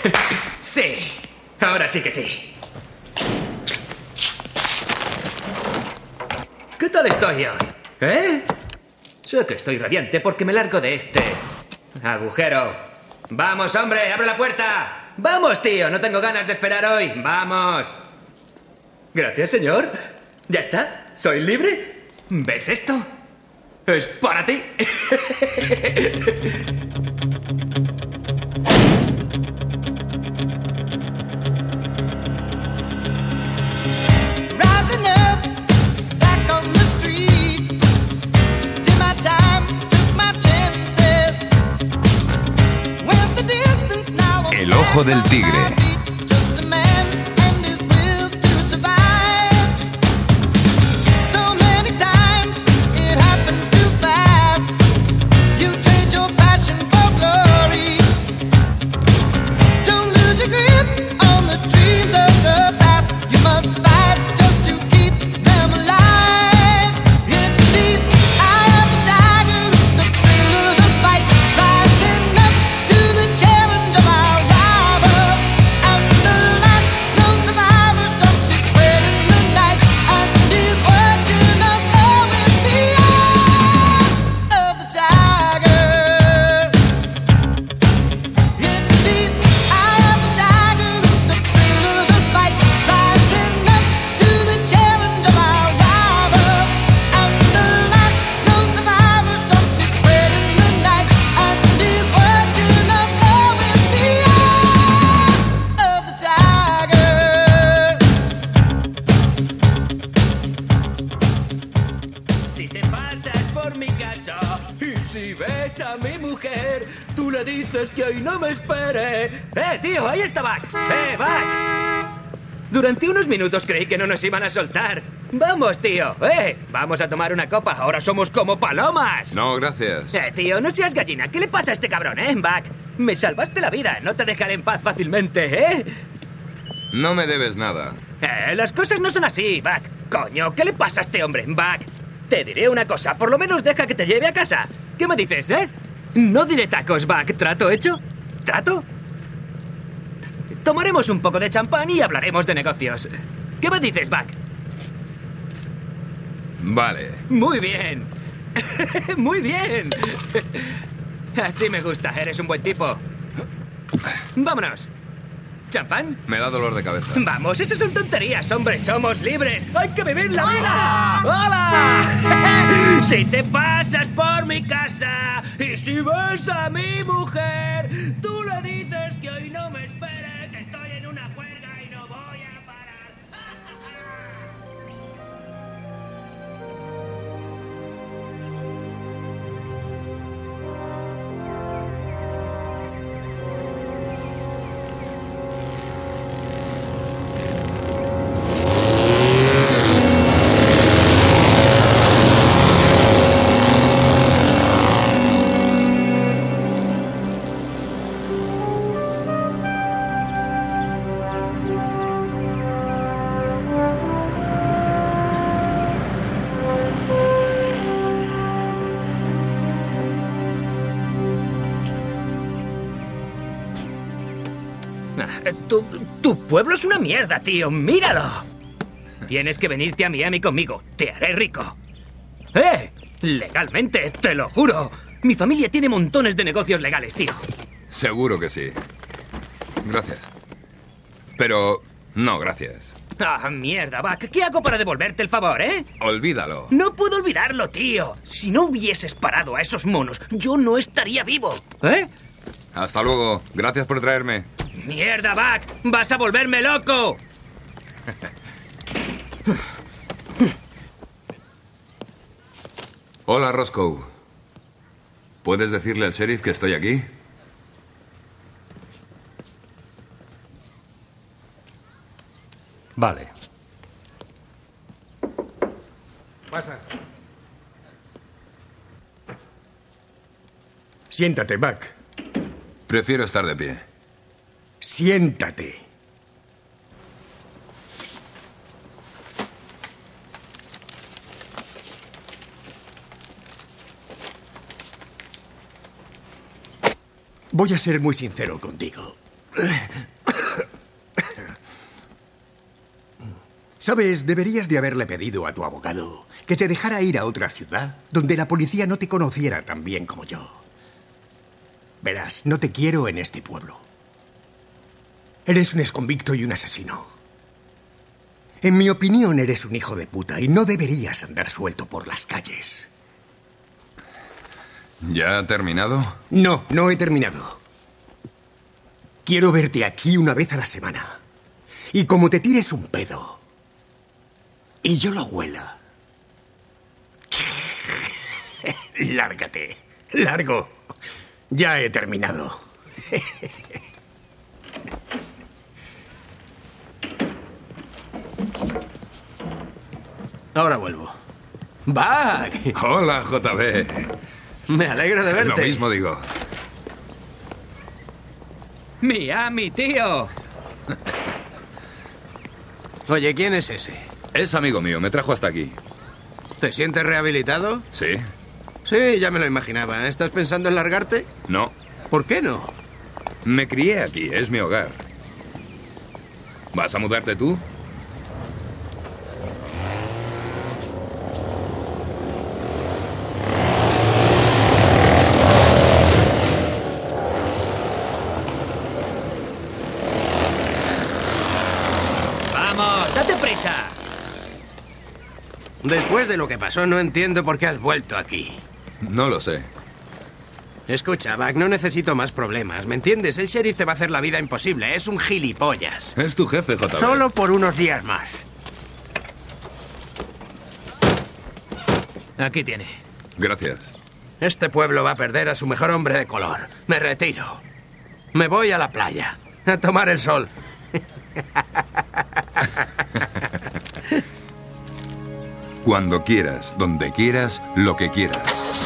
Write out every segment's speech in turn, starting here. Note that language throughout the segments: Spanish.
Sí, ahora sí que sí. ¿Qué tal estoy hoy? ¿Eh? Sé que estoy radiante porque me largo de este agujero. ¡Vamos, hombre! ¡Abre la puerta! ¡Vamos, tío! No tengo ganas de esperar hoy. ¡Vamos! Gracias, señor. ¿Ya está? ¿Soy libre? ¿Ves esto? ¡Es para ti! El ojo del tigre. Tú le dices que hoy no me espere. Tío! Ahí está Buck. Buck. Durante unos minutos creí que no nos iban a soltar. Vamos, tío. Vamos a tomar una copa. Ahora somos como palomas. No, gracias. Tío, no seas gallina. ¿Qué le pasa a este cabrón, Buck? Me salvaste la vida. No te dejaré en paz fácilmente, No me debes nada. Las cosas no son así, Buck. Coño, ¿qué le pasa a este hombre, Buck? Te diré una cosa. Por lo menos deja que te lleve a casa. ¿Qué me dices, No diré tacos, Buck. ¿Trato hecho? ¿Trato? Tomaremos un poco de champán y hablaremos de negocios. ¿Qué me dices, Buck? Vale. Muy bien. Muy bien. Así me gusta. Eres un buen tipo. Vámonos. ¿Champán? Me da dolor de cabeza. Vamos, esas son tonterías, hombre. Somos libres. ¡Hay que vivir la vida! ¡Hola! Si te pasas por mi casa y si ves a mi mujer, tú le dices que hoy no me espere, que estoy en una juerga y no voy a parar. Tu pueblo es una mierda, tío. ¡Míralo! Tienes que venirte a Miami conmigo. Te haré rico. Legalmente, te lo juro. Mi familia tiene montones de negocios legales, tío. Seguro que sí. Gracias. Pero no, gracias. Ah, mierda, Buck. ¿Qué hago para devolverte el favor, Olvídalo. No puedo olvidarlo, tío. Si no hubieses parado a esos monos, yo no estaría vivo. Hasta luego. Gracias por traerme. ¡Mierda, Buck! ¡Vas a volverme loco! Hola, Roscoe. ¿Puedes decirle al sheriff que estoy aquí? Vale. Pasa. Siéntate, Buck. Prefiero estar de pie. Siéntate. Voy a ser muy sincero contigo. Sabes, deberías de haberle pedido a tu abogado que te dejara ir a otra ciudad donde la policía no te conociera tan bien como yo. Verás, no te quiero en este pueblo. Eres un exconvicto y un asesino. En mi opinión, eres un hijo de puta y no deberías andar suelto por las calles. ¿Ya ha terminado? No, no he terminado. Quiero verte aquí una vez a la semana. Y como te tires un pedo y yo lo huela. Lárgate. Largo. Ya he terminado. Ahora vuelvo. ¡Buck! Hola, JB. Me alegro de verte. Lo mismo digo. Miami, tío. Oye, ¿quién es ese? Es amigo mío, me trajo hasta aquí. ¿Te sientes rehabilitado? ¿Sí? Sí, ya me lo imaginaba. ¿Estás pensando en largarte? No. ¿Por qué no? Me crié aquí, es mi hogar. ¿Vas a mudarte tú? ¡Vamos! ¡Date prisa! Después de lo que pasó, no entiendo por qué has vuelto aquí. No lo sé. Escucha, Buck, no necesito más problemas, ¿me entiendes? El sheriff te va a hacer la vida imposible, es un gilipollas. Es tu jefe, JB. Solo por unos días más. Aquí tiene. Gracias. Este pueblo va a perder a su mejor hombre de color. Me retiro. Me voy a la playa, a tomar el sol. Cuando quieras, donde quieras, lo que quieras.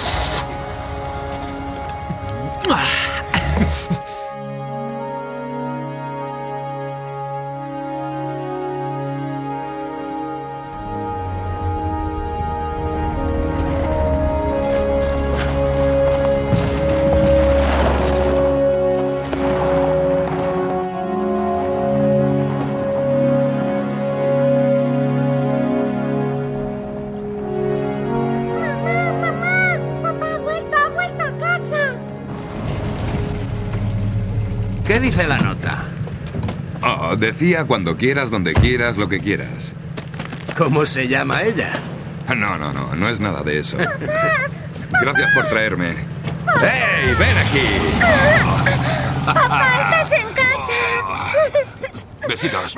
¿Qué dice la nota? Oh, decía cuando quieras, donde quieras, lo que quieras. ¿Cómo se llama ella? No es nada de eso. Gracias por traerme. ¡Hey, ven aquí! ¡Papá, estás en casa! Besitos.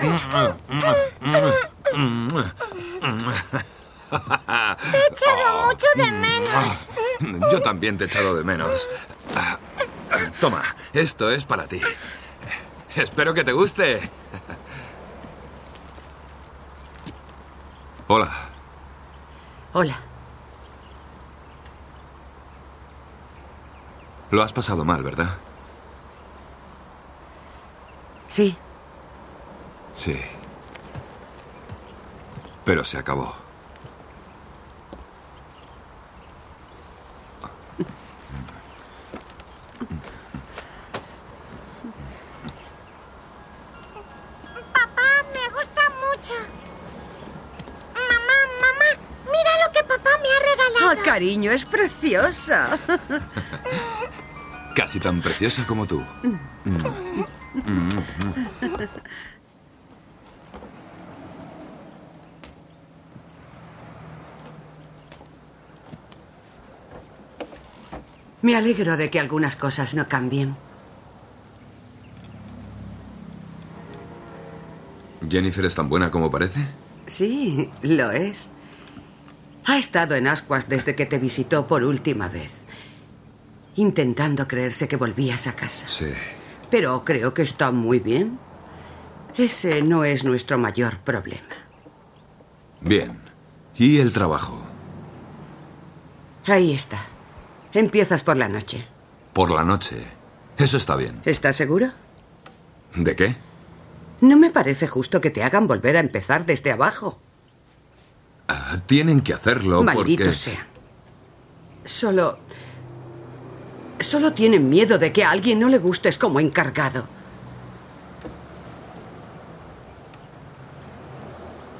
Te he echado mucho de menos. Yo también te he echado de menos. Toma, esto es para ti. Espero que te guste. Hola. Hola. Lo has pasado mal, ¿verdad? Sí. Sí. Pero se acabó. Papá, me gusta mucho. Mamá, mira lo que papá me ha regalado. Oh, cariño, es preciosa. Casi tan preciosa como tú. Me alegro de que algunas cosas no cambien. ¿Jennifer es tan buena como parece? Sí, lo es. Ha estado en ascuas desde que te visitó por última vez, intentando creerse que volvías a casa. Sí. Pero creo que está muy bien. Ese no es nuestro mayor problema. Bien. ¿Y el trabajo? Ahí está. Empiezas por la noche. Por la noche. Eso está bien. ¿Estás seguro? ¿De qué? No me parece justo que te hagan volver a empezar desde abajo. Tienen que hacerlo Malditos porque... sean. Solo tienen miedo de que a alguien no le gustes como encargado.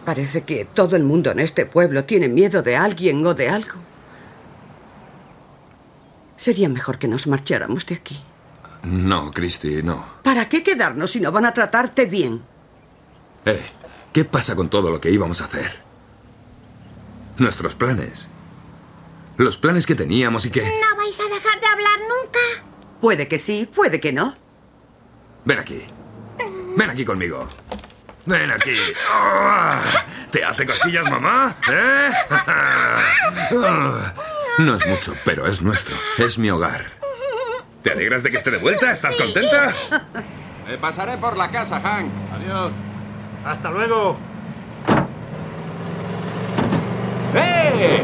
Parece que todo el mundo en este pueblo tiene miedo de alguien o de algo. Sería mejor que nos marcháramos de aquí. No, Christy, no. ¿Para qué quedarnos si no van a tratarte bien? ¿Qué pasa con todo lo que íbamos a hacer? Nuestros planes. Los planes que teníamos y que... ¿No vais a dejar de hablar nunca? Puede que sí, puede que no. Ven aquí. Ven aquí conmigo. Ven aquí. ¡Oh! ¿Te hace cosquillas, mamá? ¿Eh? No es mucho, pero es nuestro. Es mi hogar. ¿Te alegras de que esté de vuelta? ¿Estás contenta? Me pasaré por la casa, Hank. Adiós. Hasta luego. ¡Eh!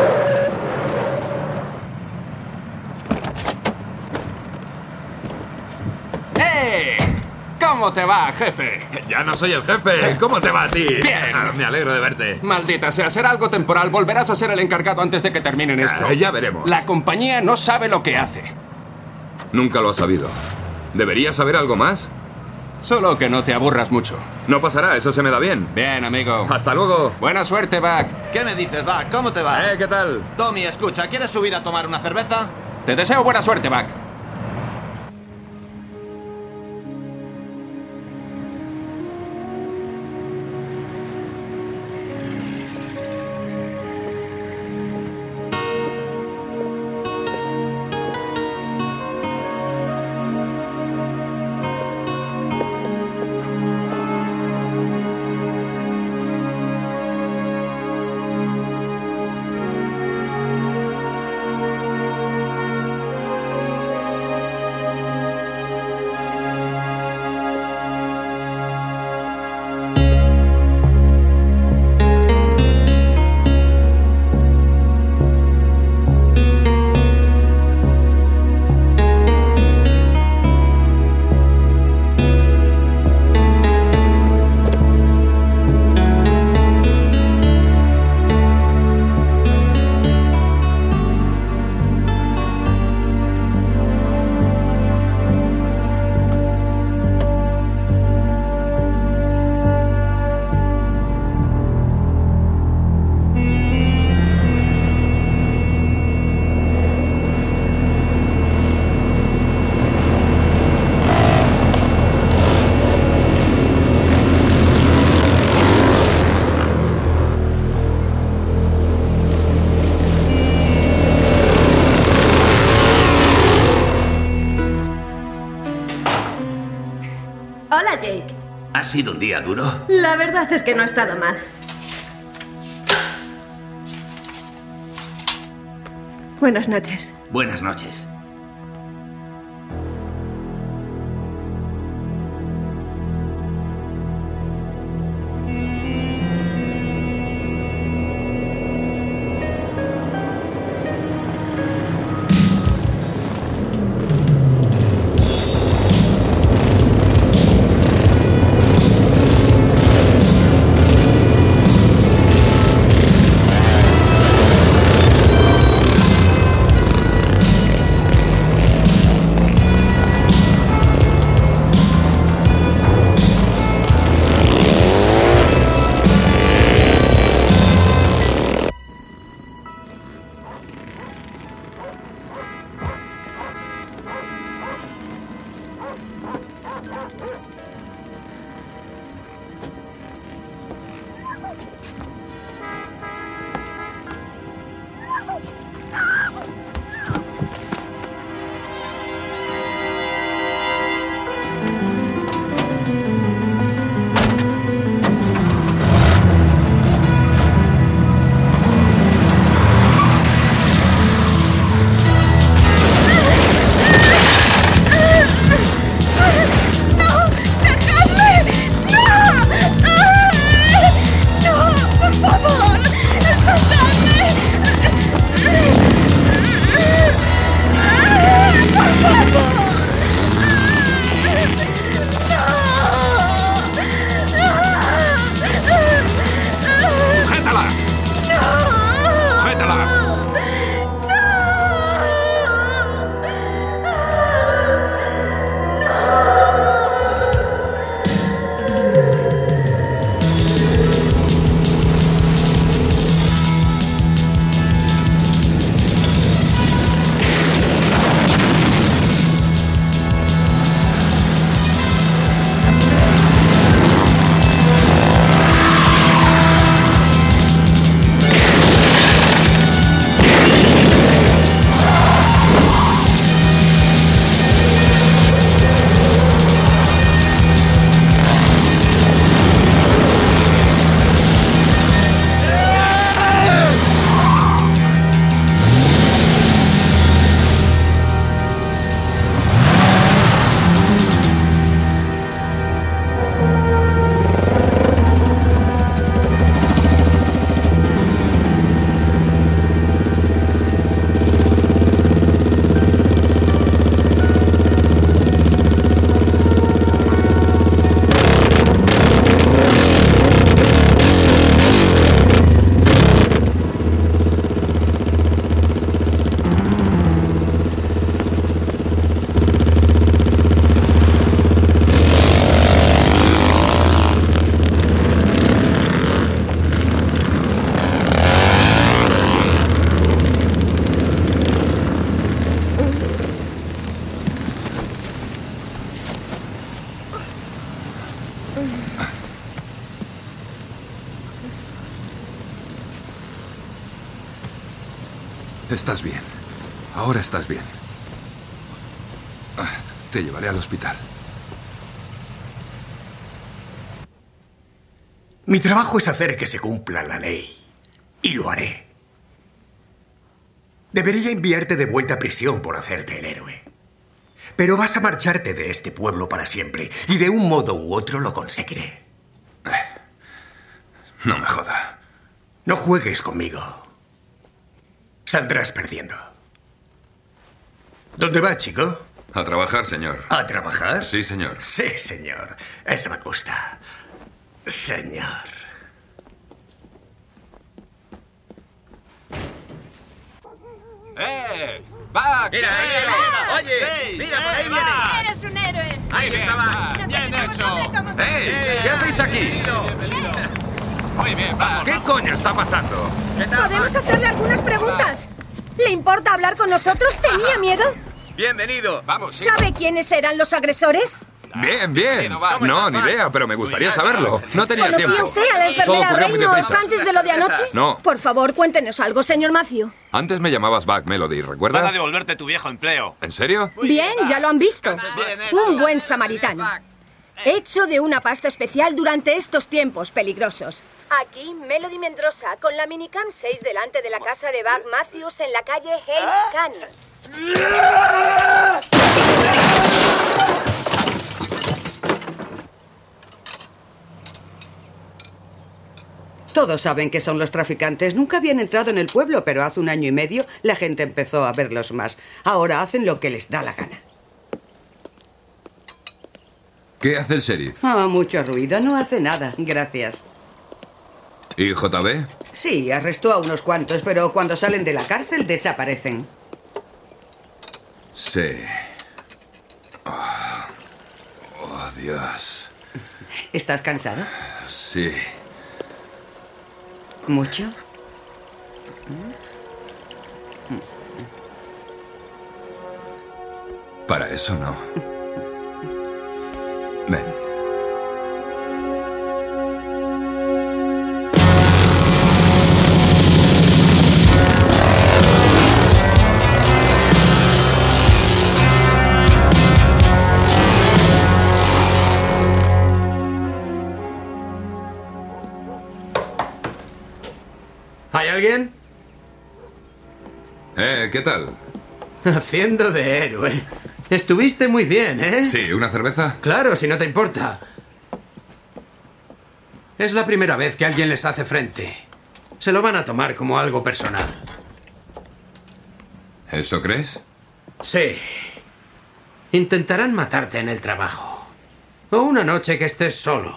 ¡Eh! ¿Cómo te va, jefe? Ya no soy el jefe. ¿Cómo te va a ti? Bien. Me alegro de verte. Maldita sea, será algo temporal. Volverás a ser el encargado antes de que terminen esto. Ya veremos. La compañía no sabe lo que hace. Nunca lo has sabido. ¿Deberías saber algo más? Solo que no te aburras mucho. No pasará, eso se me da bien. Bien, amigo. Hasta luego. Buena suerte, Buck. ¿Qué me dices, Buck? ¿Cómo te va? ¿Qué tal? Tommy, escucha, ¿quieres subir a tomar una cerveza? Te deseo buena suerte, Buck. Hola, Jake. ¿Ha sido un día duro? La verdad es que no ha estado mal. Buenas noches. Buenas noches. Estás bien. Ahora estás bien. Te llevaré al hospital. Mi trabajo es hacer que se cumpla la ley. Y lo haré. Debería enviarte de vuelta a prisión por hacerte el héroe. Pero vas a marcharte de este pueblo para siempre. Y de un modo u otro lo conseguiré. No me joda. No juegues conmigo. Saldrás perdiendo. ¿Dónde va, chico? A trabajar, señor. ¿A trabajar? Sí, señor. Sí, señor. Eso me gusta. Señor. ¡Va! Mira, ¡Oye! Sí, ¡Mira, por ahí viene! Eres un héroe. ¡Ahí estaba! ¡Bien hecho! ¡Hey! ¿Qué hacéis aquí? Muy bien, va. ¿Qué coño está pasando? ¿Podemos hacerle algunas preguntas? ¿Le importa hablar con nosotros? ¿Tenía miedo? Bienvenido. Vamos, sí. ¿Sabe quiénes eran los agresores? Bien, bien. No, ni idea, pero me gustaría saberlo. No tenía ¿Conocía tiempo. usted a la Todo enfermera ocurrió muy Reynolds deprisa. antes de lo de anoche? No. Por favor, cuéntenos algo, señor Matthew. Antes me llamabas Back Melody, Van a ¿recuerdas? devolverte tu viejo empleo. ¿En serio? Bien, ya lo han visto. Bien hecho. Un buen samaritano. Hecho de una pasta especial durante estos tiempos peligrosos. Aquí, Melody Mendrosa, con la minicam 6 delante de la casa de Buck Matthews en la calle Hayes Canyon. Todos saben que son los traficantes. Nunca habían entrado en el pueblo, pero hace 1 año y medio la gente empezó a verlos más. Ahora hacen lo que les da la gana. ¿Qué hace el sheriff? Mucho ruido. No hace nada. Gracias. ¿Y JB? Sí, arrestó a unos cuantos, pero cuando salen de la cárcel desaparecen. Sí. Oh, Dios. ¿Estás cansado? Sí. ¿Mucho? Para eso no. Ven. ¿Hay alguien? ¿Qué tal? Haciendo de héroe. Estuviste muy bien, ¿eh? Sí, ¿una cerveza? Claro, si no te importa. Es la primera vez que alguien les hace frente. Se lo van a tomar como algo personal. ¿Eso crees? Sí. Intentarán matarte en el trabajo. O una noche que estés solo.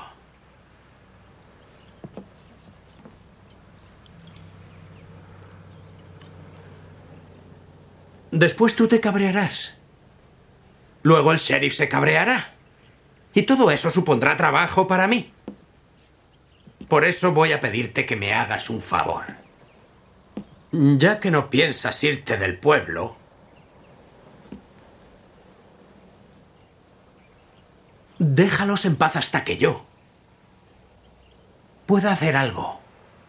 Después tú te cabrearás. Luego el sheriff se cabreará. Y todo eso supondrá trabajo para mí. Por eso voy a pedirte que me hagas un favor. Ya que no piensas irte del pueblo, déjalos en paz hasta que yo pueda hacer algo.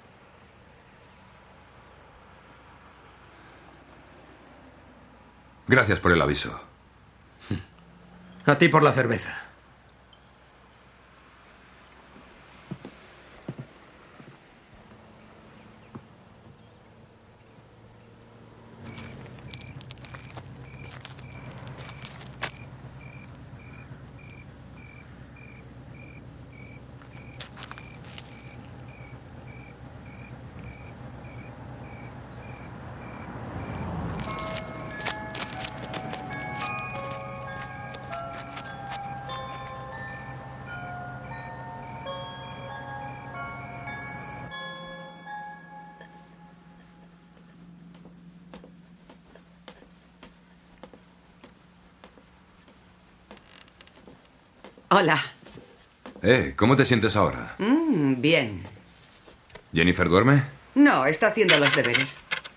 Gracias por el aviso. A ti por la cerveza. Hola. ¿Cómo te sientes ahora? Bien. ¿Jennifer duerme? No, está haciendo los deberes.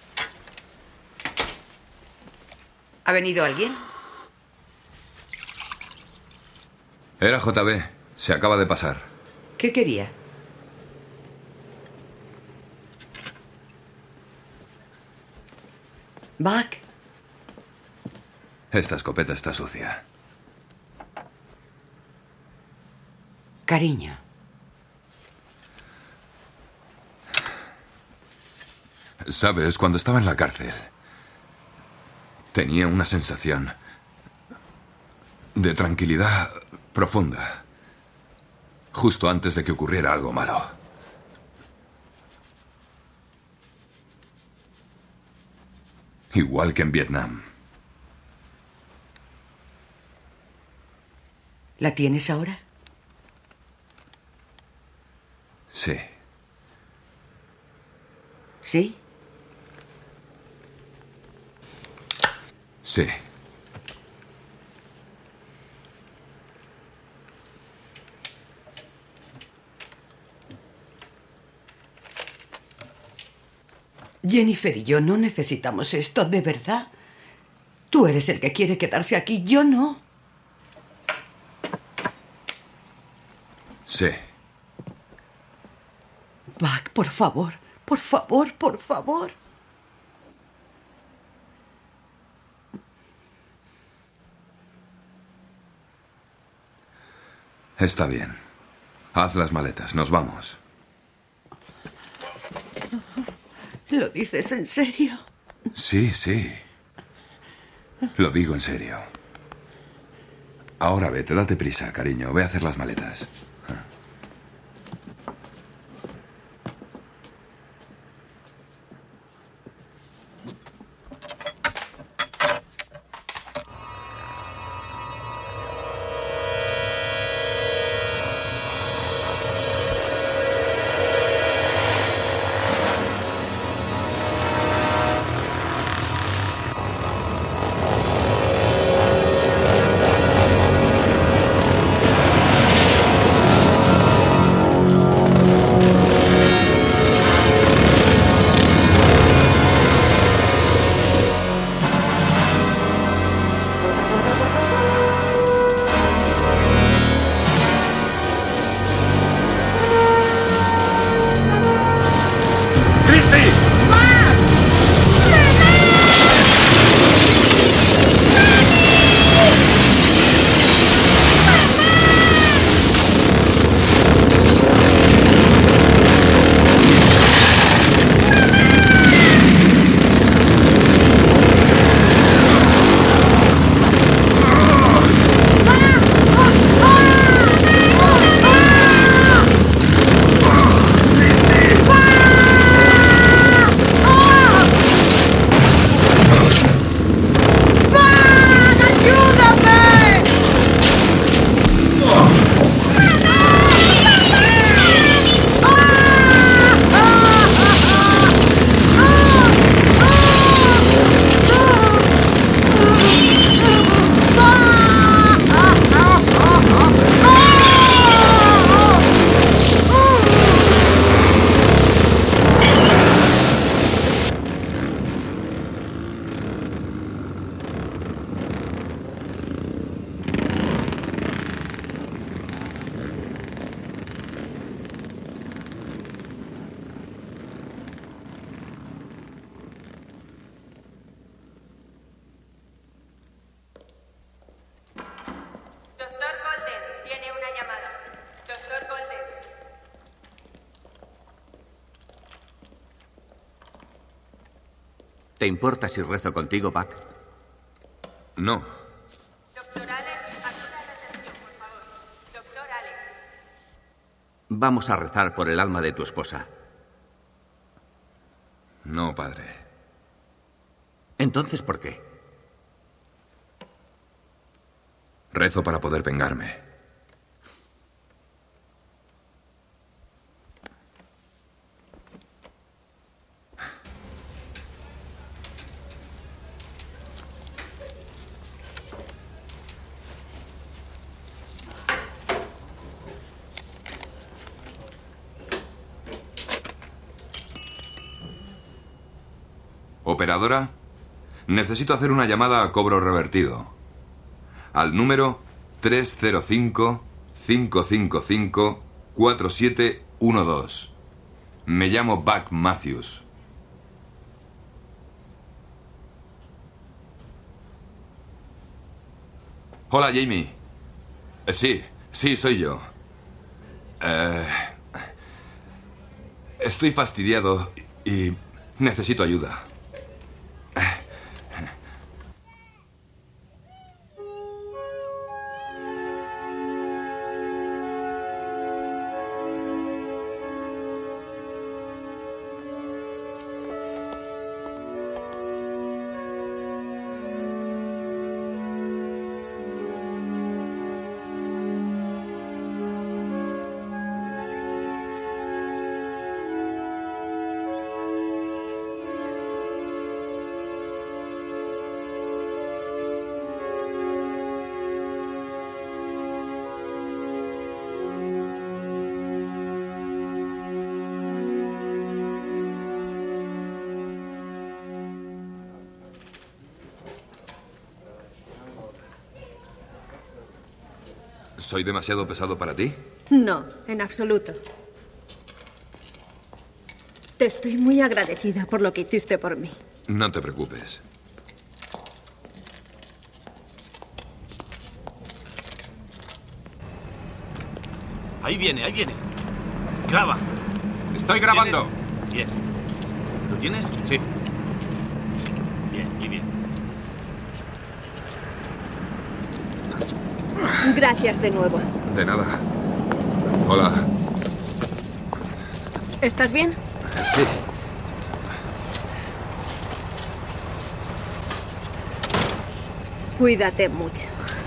¿Ha venido alguien? Era JB. Se acaba de pasar. ¿Qué quería? Buck. Esta escopeta está sucia. Cariño. Sabes, cuando estaba en la cárcel, tenía una sensación de tranquilidad profunda, justo antes de que ocurriera algo malo. Igual que en Vietnam. ¿La tienes ahora? Sí. ¿Sí? Sí. Jennifer y yo no necesitamos esto, ¿de verdad? Tú eres el que quiere quedarse aquí, yo no. Sí. Buck, por favor, por favor, por favor. Está bien. Haz las maletas, nos vamos. ¿Lo dices en serio? Sí, sí. Lo digo en serio. Ahora vete, date prisa, cariño. Ve a hacer las maletas. ¿Te importa si rezo contigo, Buck? No. Doctor Alex, acuda a la recepción, por favor. Doctor Alex. Vamos a rezar por el alma de tu esposa. No, padre. Entonces, ¿por qué? Rezo para poder vengarme. Operadora, necesito hacer una llamada a cobro revertido. Al número 305-555-4712. Me llamo Buck Matthews. Hola, Jamie. Sí, soy yo. Estoy fastidiado y necesito ayuda. ¿Soy demasiado pesado para ti? No, en absoluto. Te estoy muy agradecida por lo que hiciste por mí. No te preocupes. Ahí viene, ahí viene. Graba. Estoy grabando. Bien. ¿Lo tienes? Sí. Bien, muy bien. Gracias de nuevo. De nada. Hola. ¿Estás bien? Sí. Cuídate mucho.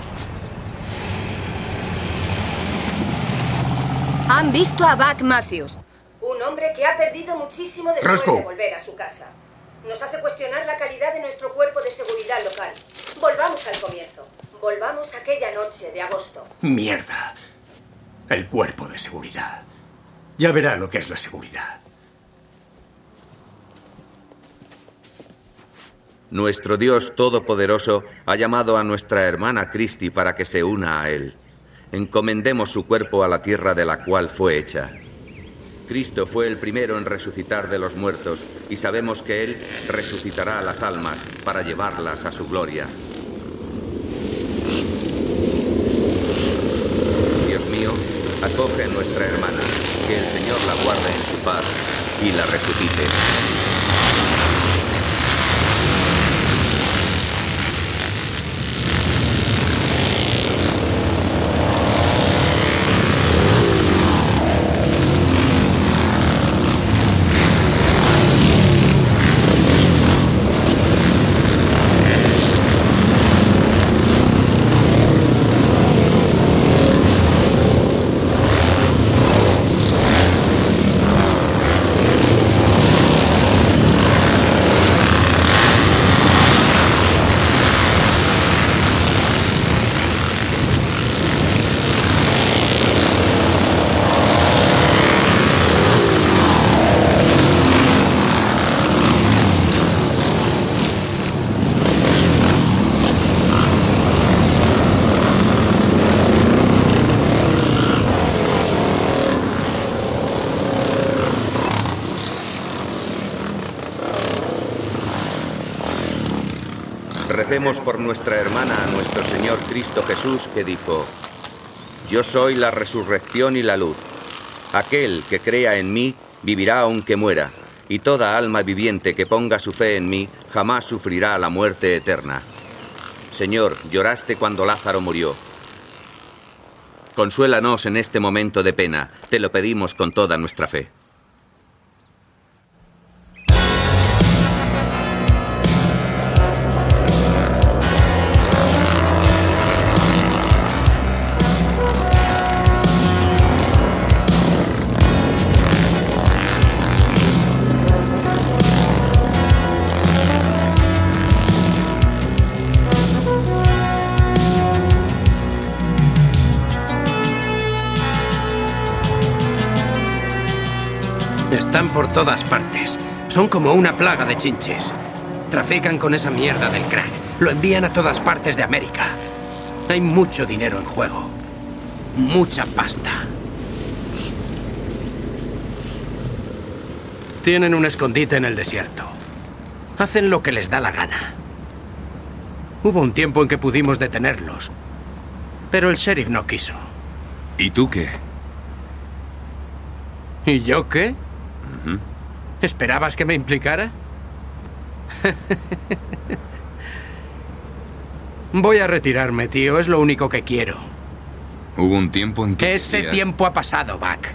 Han visto a Buck Matthews, un hombre que ha perdido muchísimo después Roscoe. de volver a su casa. Nos hace cuestionar la calidad de nuestro cuerpo de seguridad local. Volvamos al comienzo. Volvamos a aquella noche de agosto. Mierda. El cuerpo de seguridad. Ya verá lo que es la seguridad. Nuestro Dios Todopoderoso ha llamado a nuestra hermana Christy para que se una a Él. Encomendemos su cuerpo a la tierra de la cual fue hecha. Cristo fue el primero en resucitar de los muertos y sabemos que Él resucitará a las almas para llevarlas a su gloria. Dios mío, acoge a nuestra hermana, que el Señor la guarde en su paz y la resucite. Recemos por nuestra hermana a nuestro Señor Cristo Jesús, que dijo: Yo soy la resurrección y la luz. Aquel que crea en mí vivirá aunque muera, y toda alma viviente que ponga su fe en mí jamás sufrirá la muerte eterna. Señor, lloraste cuando Lázaro murió. Consuélanos en este momento de pena, te lo pedimos con toda nuestra fe. Están por todas partes. Son como una plaga de chinches. Trafican con esa mierda del crack. Lo envían a todas partes de América. Hay mucho dinero en juego. Mucha pasta. Tienen un escondite en el desierto. Hacen lo que les da la gana. Hubo un tiempo en que pudimos detenerlos, Pero el sheriff no quiso. ¿Y tú qué? ¿Y yo qué? ¿Esperabas que me implicara? Voy a retirarme, tío. Es lo único que quiero. Hubo un tiempo en que... Ese tiempo ha pasado, Buck.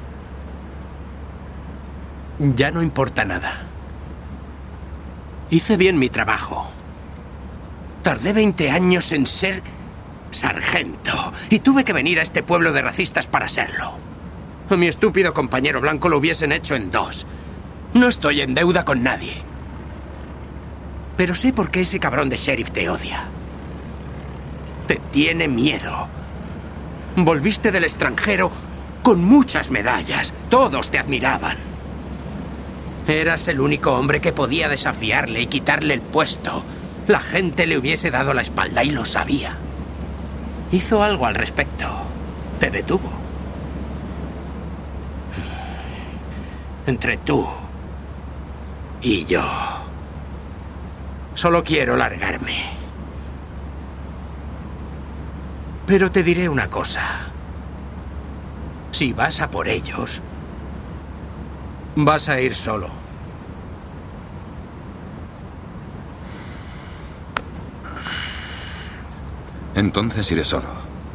Ya no importa nada. Hice bien mi trabajo. Tardé 20 años en ser sargento y tuve que venir a este pueblo de racistas para serlo. A mi estúpido compañero blanco lo hubiesen hecho en 2. No estoy en deuda con nadie. Pero sé por qué ese cabrón de sheriff te odia. Te tiene miedo. Volviste del extranjero con muchas medallas. Todos te admiraban. Eras el único hombre que podía desafiarle y quitarle el puesto. La gente le hubiese dado la espalda y lo sabía. Hizo algo al respecto. Te detuvo. Entre tú y yo. Solo quiero largarme. Pero te diré una cosa. Si vas a por ellos, vas a ir solo. Entonces iré solo.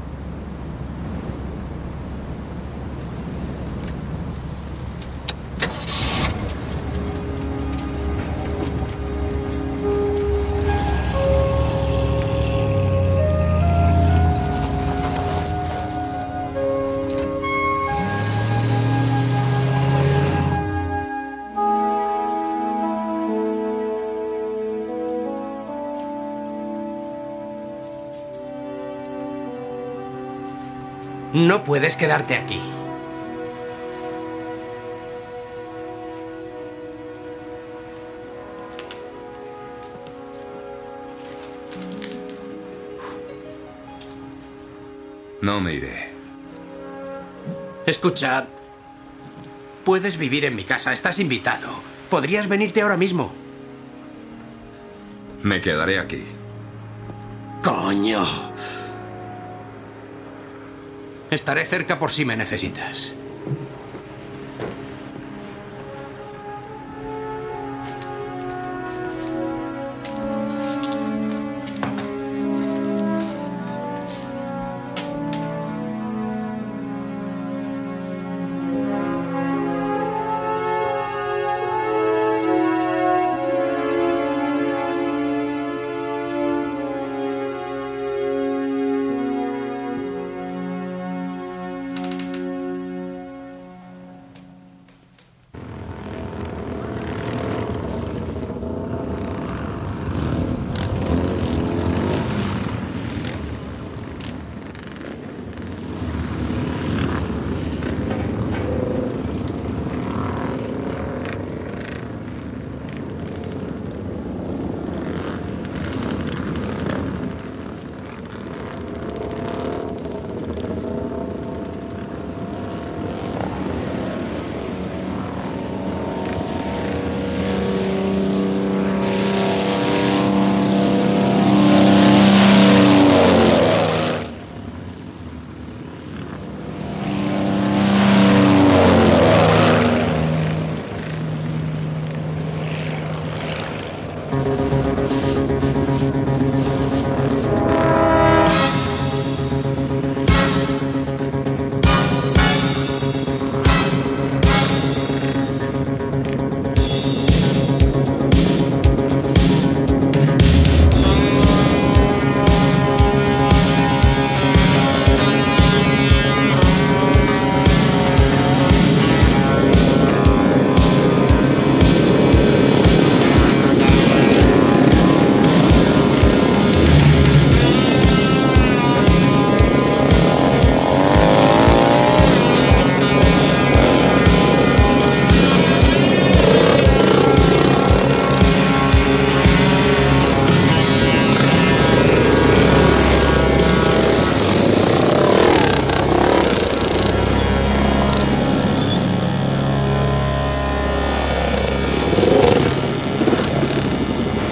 No puedes quedarte aquí. No me iré. Escucha, puedes vivir en mi casa, estás invitado. Podrías venirte ahora mismo. Me quedaré aquí. ¡Coño! Estaré cerca por si me necesitas.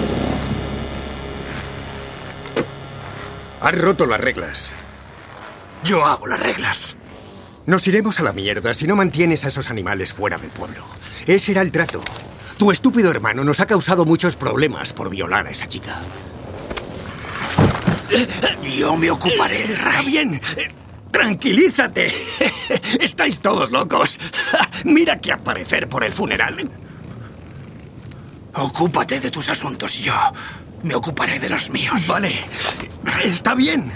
Has roto las reglas. Yo hago las reglas. Nos iremos a la mierda si no mantienes a esos animales fuera del pueblo. Ese era el trato. Tu estúpido hermano nos ha causado muchos problemas por violar a esa chica. Yo me ocuparé del rey. Está bien. Tranquilízate. Estáis todos locos. Mira que aparecer por el funeral. Ocúpate de tus asuntos y yo me ocuparé de los míos. Vale. Está bien.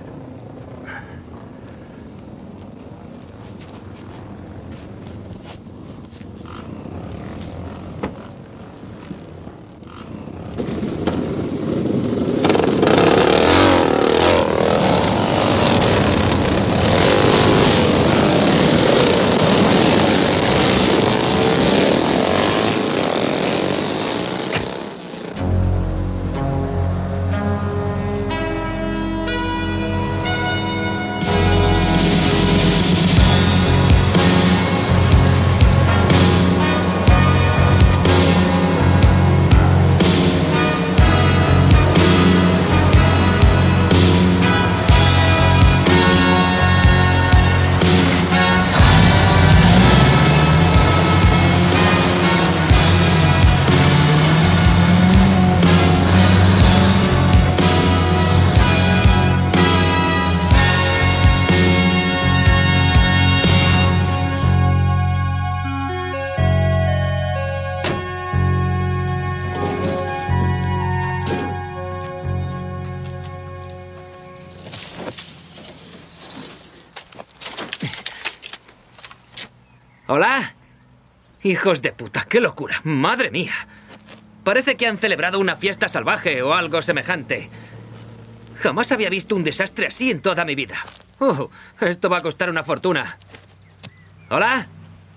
¿Hola? Hijos de puta, qué locura. Madre mía. Parece que han celebrado una fiesta salvaje o algo semejante. Jamás había visto un desastre así en toda mi vida. Esto va a costar una fortuna. ¿Hola?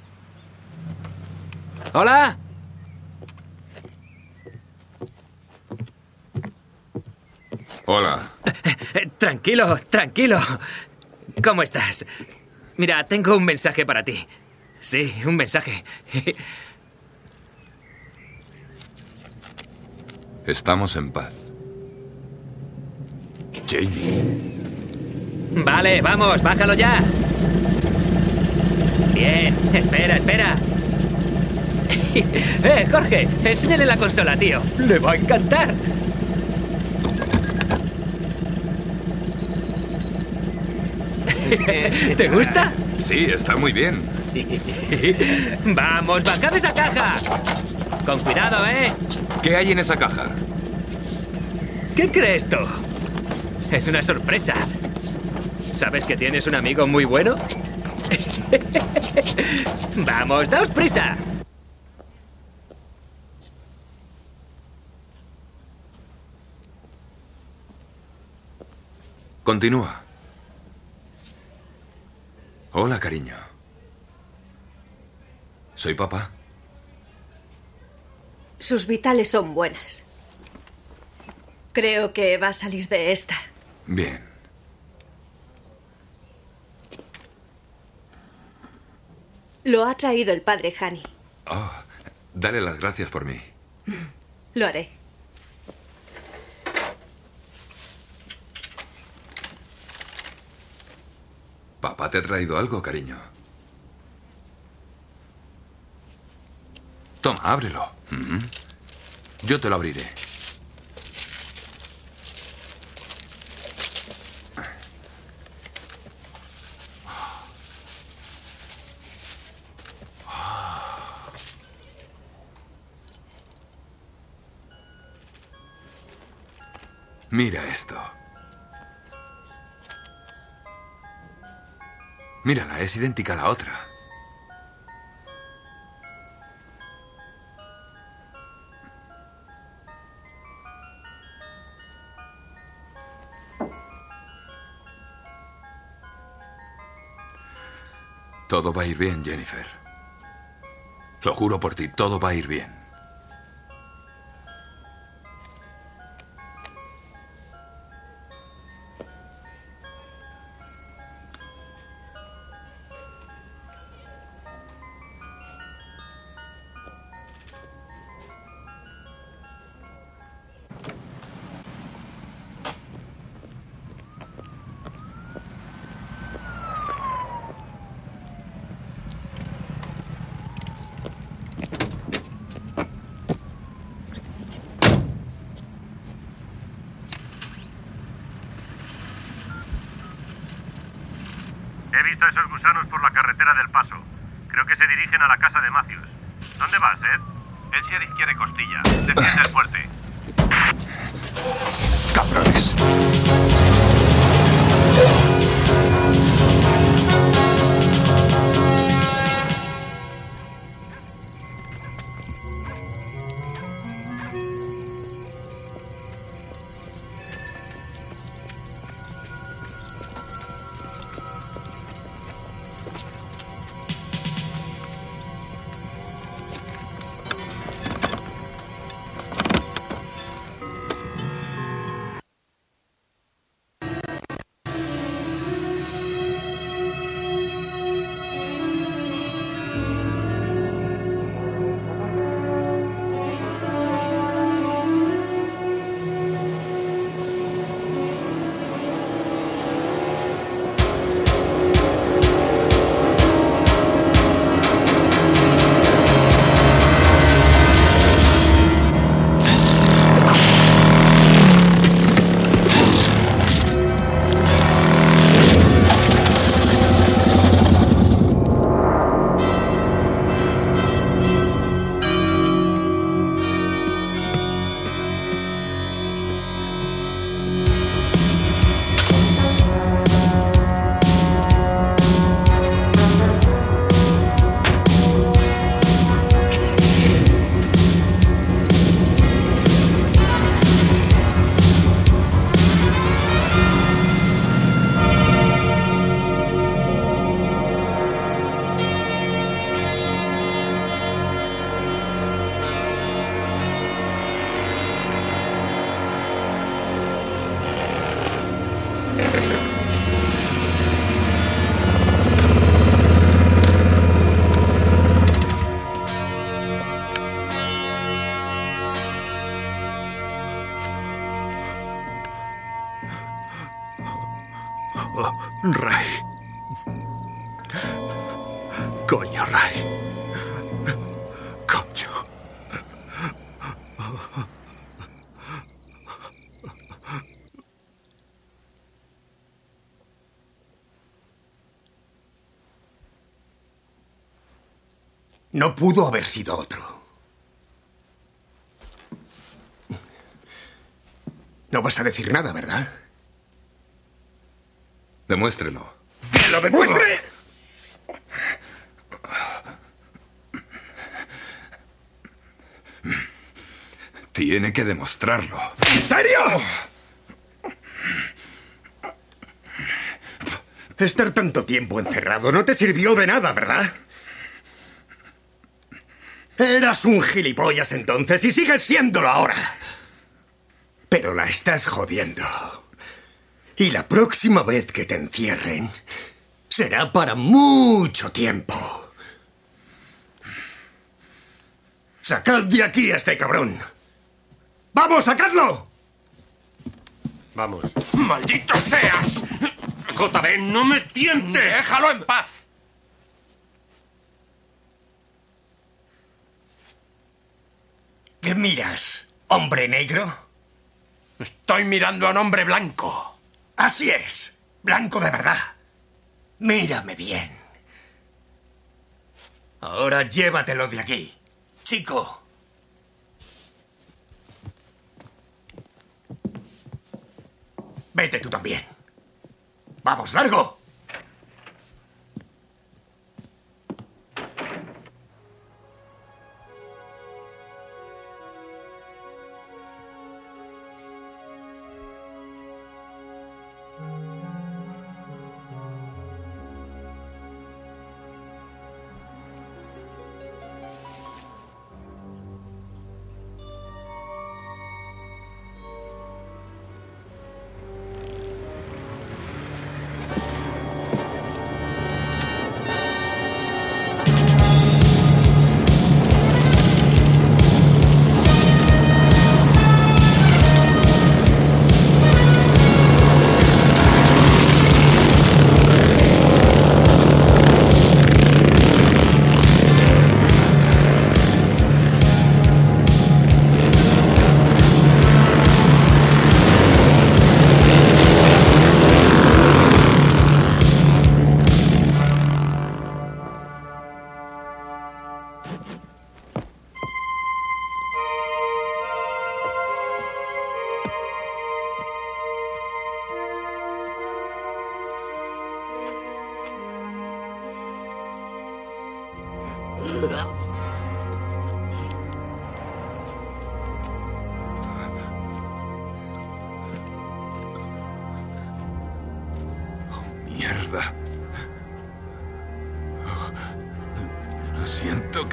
¿Hola? Hola. Tranquilo, tranquilo. ¿Cómo estás? Mira, tengo un mensaje para ti. Sí, un mensaje. Estamos en paz. Jamie. Vale, vamos, bájalo ya. Bien, espera. Jorge, enséñale la consola, tío. Le va a encantar. ¿Te gusta? Sí, está muy bien. Vamos, bajad esa caja. Con cuidado, ¿eh? ¿Qué hay en esa caja? ¿Qué crees tú? Es una sorpresa. ¿Sabes que tienes un amigo muy bueno? Vamos, daos prisa. Continúa. Hola, cariño. Soy papá. Sus vitales son buenas. Creo que va a salir de esta. Bien. Lo ha traído el padre Hani. Oh, dale las gracias por mí. Lo haré. ¿Papá te ha traído algo, cariño? Toma, ábrelo. Yo te lo abriré. Mira esto. Mírala, es idéntica a la otra. Todo va a ir bien, Jennifer. Lo juro por ti, todo va a ir bien. visto a esos gusanos por la carretera del Paso. Creo que se dirigen a la casa de Matthews. ¿Dónde vas, Ed? El sheriff quiere costilla. Defiende el fuerte. ¡Cabrones! Ray. Coño, Ray. Coño. No pudo haber sido otro. No vas a decir nada, ¿verdad? Demuéstrelo. ¡Que lo demuestre! Tiene que demostrarlo. ¿En serio? Estar tanto tiempo encerrado no te sirvió de nada, ¿verdad? Eras un gilipollas entonces y sigues siéndolo ahora. Pero la estás jodiendo. Y la próxima vez que te encierren será para mucho tiempo. ¡Sacad de aquí a este cabrón! ¡Vamos, sacadlo! Vamos. ¡Maldito seas! JB, no me tientes. ¡Déjalo en paz! ¿Qué miras, hombre negro? Estoy mirando a un hombre blanco. Así es, blanco de verdad. Mírame bien. Ahora llévatelo de aquí, chico. Vete tú también. ¡Vamos, largo!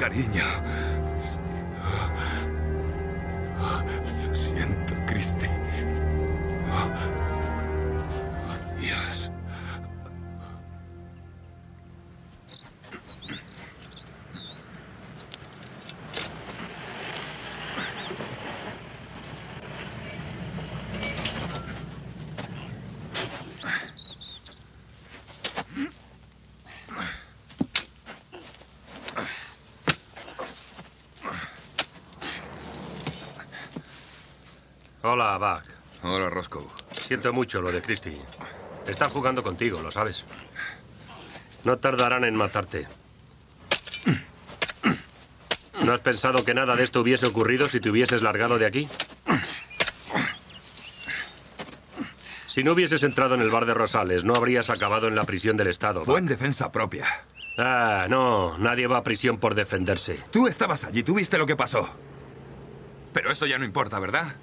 cariño. Lo siento, Christy. Dios. Hola, Buck. Hola, Roscoe. Siento mucho lo de Christy. Están jugando contigo, lo sabes. No tardarán en matarte. ¿No has pensado que nada de esto hubiese ocurrido si te hubieses largado de aquí? Si no hubieses entrado en el bar de Rosales, no habrías acabado en la prisión del Estado. Fue en defensa propia. Ah, no. Nadie va a prisión por defenderse. Tú estabas allí, tú viste lo que pasó. Pero eso ya no importa, ¿verdad?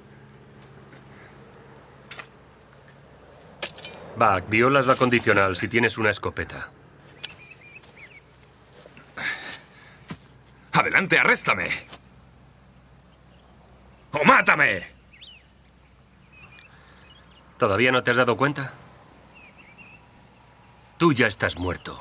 Buck, violas la condicional si tienes una escopeta. ¡Adelante, arréstame! ¡O mátame! ¿Todavía no te has dado cuenta? Tú ya estás muerto.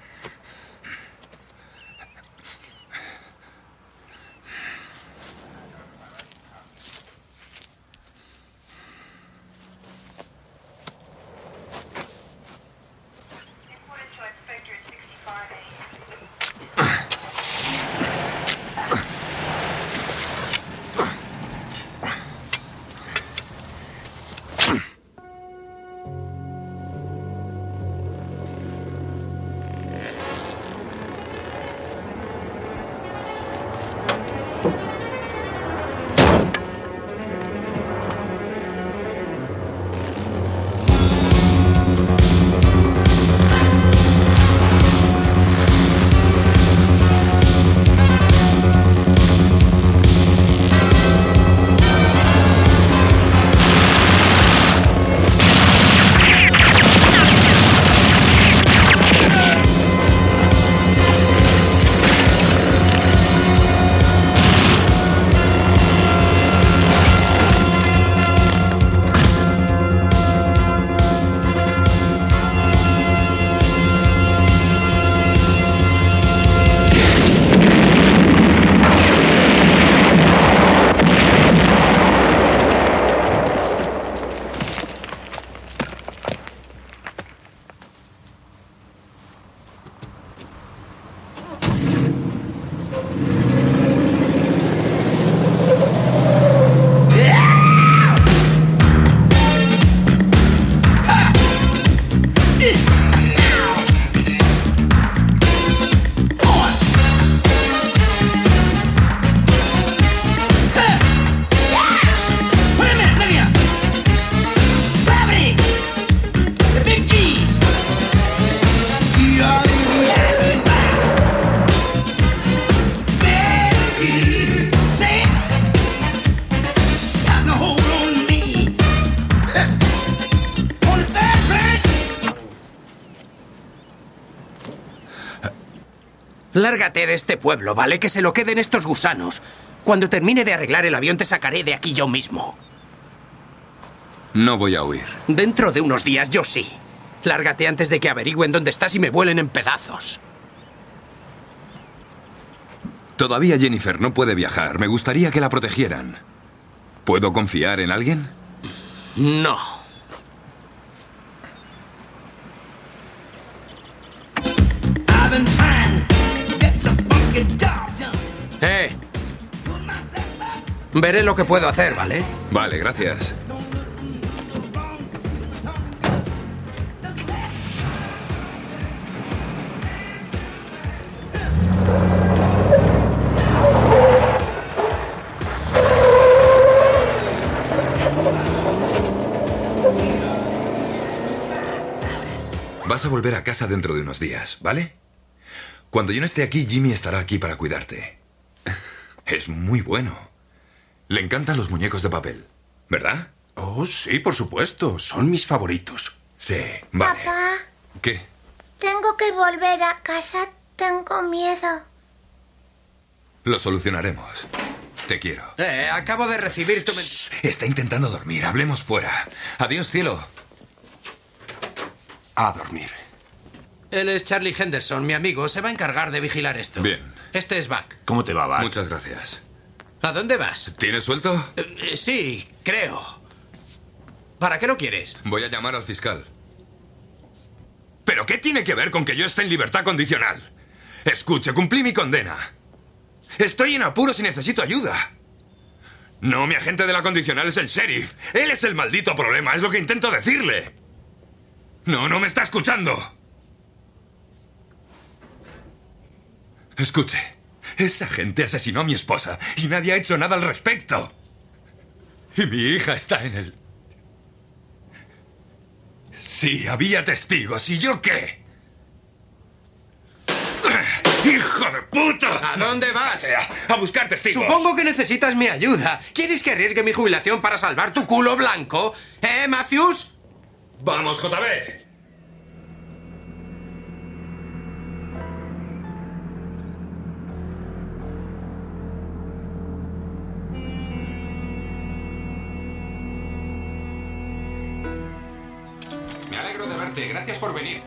Lárgate de este pueblo, ¿vale? Que se lo queden estos gusanos. Cuando termine de arreglar el avión te sacaré de aquí yo mismo. No voy a huir. Dentro de unos días yo sí. Lárgate antes de que averigüen dónde estás y me vuelen en pedazos. Todavía Jennifer no puede viajar. Me gustaría que la protegieran. ¿Puedo confiar en alguien? No. Veré lo que puedo hacer, ¿vale? Vale, gracias. Vas a volver a casa dentro de unos días, ¿vale? Cuando yo no esté aquí, Jimmy estará aquí para cuidarte. Es muy bueno. Le encantan los muñecos de papel, ¿verdad? Oh, sí, por supuesto. Son mis favoritos. Sí, vale. Papá. ¿Qué? Tengo que volver a casa. Tengo miedo. Lo solucionaremos. Te quiero. Acabo de recibir tu... Está intentando dormir. Hablemos fuera. Adiós, cielo. A dormir. Él es Charlie Henderson, mi amigo. Se va a encargar de vigilar esto. Bien. Este es Buck. ¿Cómo te va, Buck? Muchas gracias. ¿A dónde vas? ¿Tienes suelto? Sí, creo. ¿Para qué lo quieres? Voy a llamar al fiscal. ¿Pero qué tiene que ver con que yo esté en libertad condicional? Escuche, cumplí mi condena. Estoy en apuros y necesito ayuda. No, mi agente de la condicional es el sheriff. Él es el maldito problema, es lo que intento decirle. No me está escuchando. Escuche, esa gente asesinó a mi esposa y nadie ha hecho nada al respecto. Y mi hija está en el... Sí, había testigos. ¿Y yo qué? ¡Hijo de puta! ¿A dónde vas? A buscar testigos. Supongo que necesitas mi ayuda. ¿Quieres que arriesgue mi jubilación para salvar tu culo blanco? Matthews? ¡Vamos, JB! Me alegro de verte. Gracias por venir.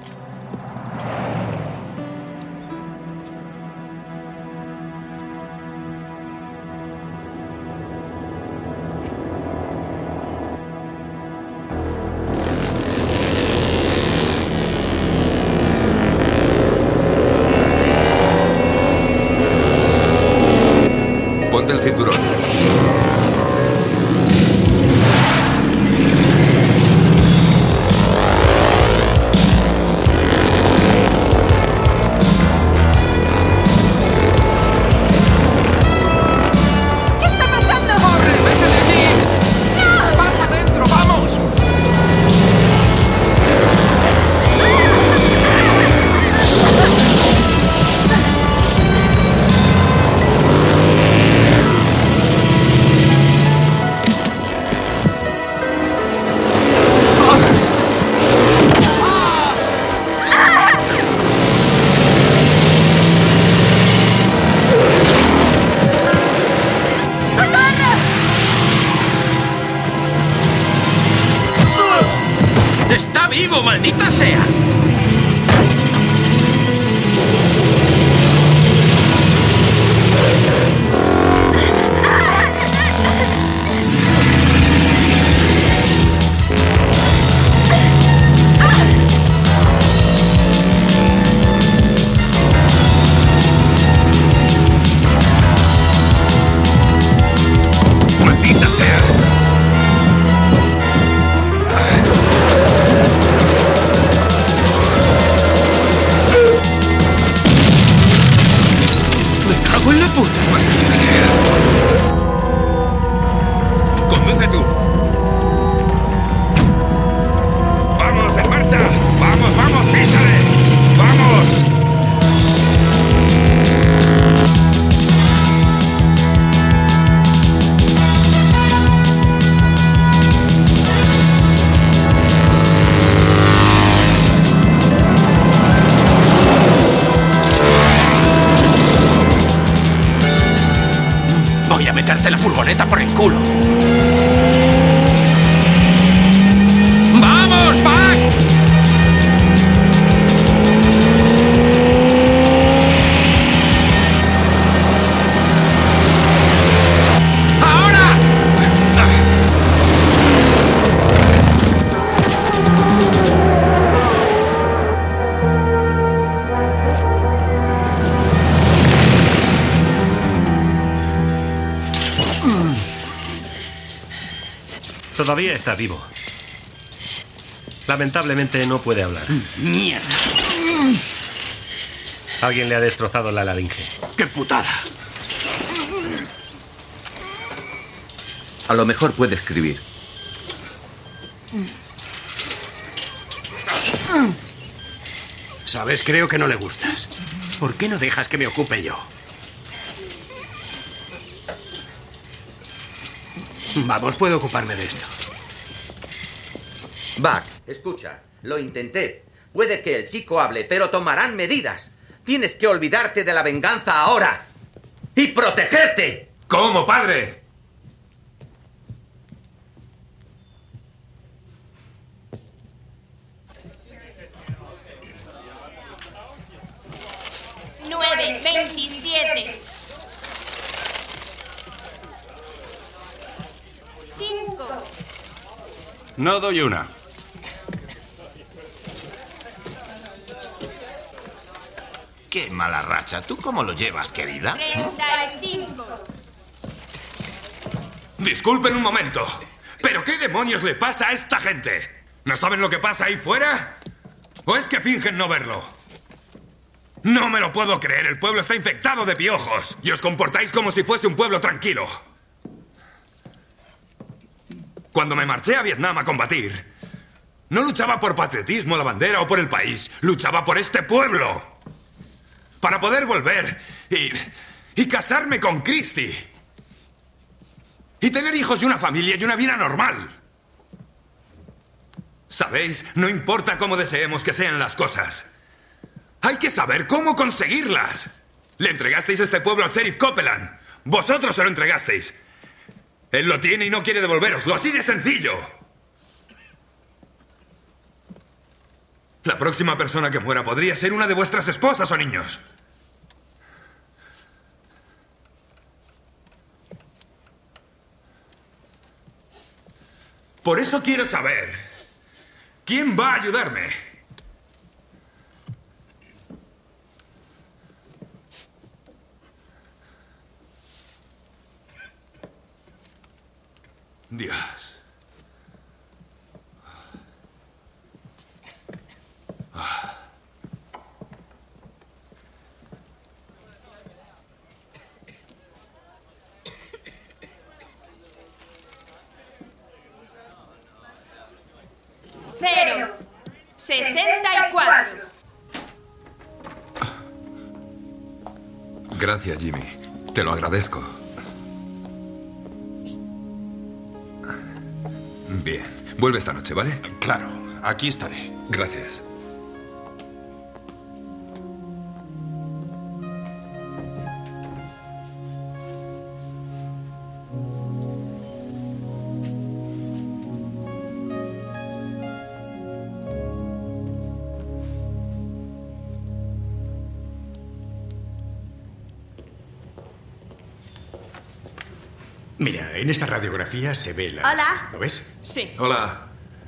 Ponte el cinturón. ¡Maldita sea! ¡Maldita sea! ¡Conduce tú! ¡Vamos, en marcha! ¡Vamos, vamos, písale! ¡Vamos! Voy a meterte la furgoneta por el culo. ¡Vamos, Buck! ¡Ahora! Todavía está vivo. Lamentablemente no puede hablar. ¡Mierda! Alguien le ha destrozado la laringe. ¡Qué putada! A lo mejor puede escribir. ¿Sabes? Creo que no le gustas. ¿Por qué no dejas que me ocupe yo? Vamos, puedo ocuparme de esto. Buck, escucha. Lo intenté. Puede que el chico hable, pero tomarán medidas. Tienes que olvidarte de la venganza ahora. y protegerte. ¿Cómo, padre? Nueve, 27. 5. No doy una. Qué mala racha. ¿Tú cómo lo llevas, querida? 35. Disculpen un momento, pero ¿qué demonios le pasa a esta gente? ¿No saben lo que pasa ahí fuera? ¿O es que fingen no verlo? No me lo puedo creer, el pueblo está infectado de piojos y os comportáis como si fuese un pueblo tranquilo. Cuando me marché a Vietnam a combatir, no luchaba por patriotismo, la bandera o por el país, luchaba por este pueblo. Para poder volver y casarme con Christy. Y tener hijos y una familia y una vida normal. ¿Sabéis? No importa cómo deseemos que sean las cosas. Hay que saber cómo conseguirlas. Le entregasteis este pueblo al sheriff Copeland. Vosotros se lo entregasteis. Él lo tiene y no quiere devolveroslo. Así de sencillo. La próxima persona que muera podría ser una de vuestras esposas o niños. Por eso quiero saber, ¿quién va a ayudarme? Dios. Cero. 64. Gracias, Jimmy. Te lo agradezco. Bien. Vuelve esta noche, ¿vale? Claro. Aquí estaré. Gracias. Mira, en esta radiografía se ve la... Hola. ¿Lo ves? Sí. Hola.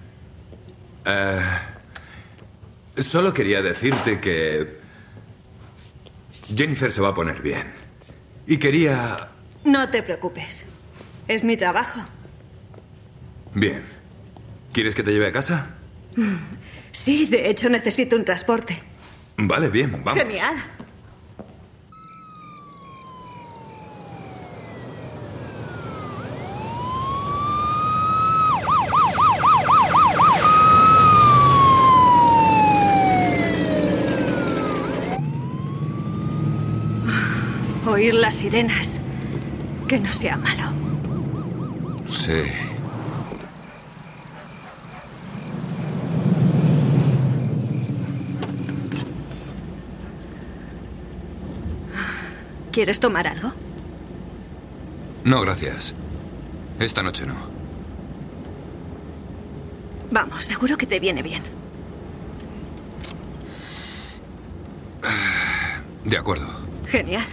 Solo quería decirte que Jennifer se va a poner bien. Y quería... No te preocupes. Es mi trabajo. Bien. ¿Quieres que te lleve a casa? Sí, de hecho necesito un transporte. Vale, bien, vamos. Genial. Oír las sirenas. Que no sea malo. Sí. ¿Quieres tomar algo? No, gracias. Esta noche no. Vamos, seguro que te viene bien. De acuerdo. Genial.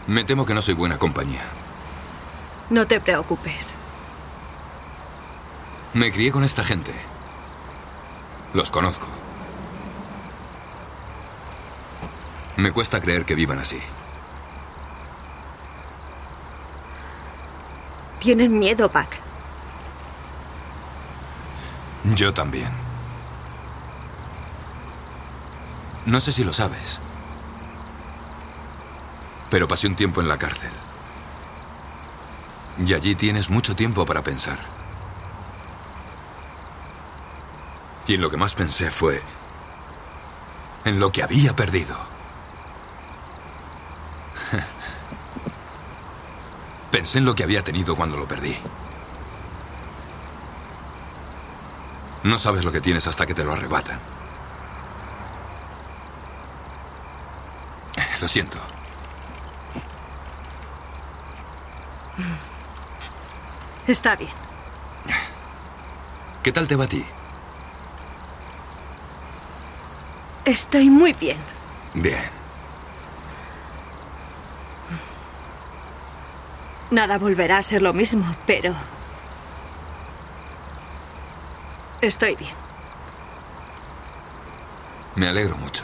Me temo que no soy buena compañía. No te preocupes. Me crié con esta gente. Los conozco. Me cuesta creer que vivan así. Tienen miedo, Buck. Yo también. No sé si lo sabes, pero pasé un tiempo en la cárcel. Y allí tienes mucho tiempo para pensar. Y en lo que más pensé fue en lo que había perdido. Pensé en lo que había tenido cuando lo perdí. No sabes lo que tienes hasta que te lo arrebatan. Lo siento. Está bien. ¿Qué tal te va a ti? Estoy muy bien. Bien. Nada volverá a ser lo mismo, pero... estoy bien. Me alegro mucho.